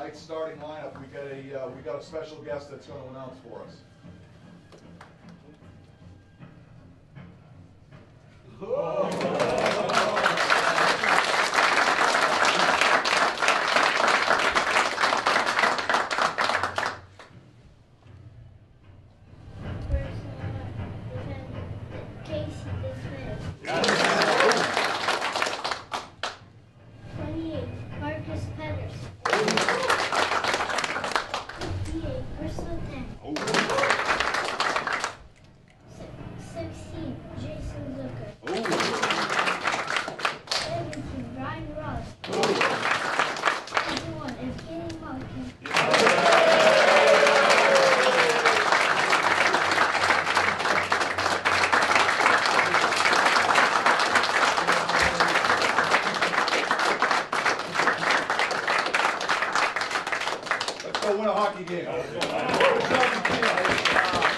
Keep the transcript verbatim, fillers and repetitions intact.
tonight's starting lineup, we got a uh, we got a special guest that's going to announce for us. Let's go win a hockey game.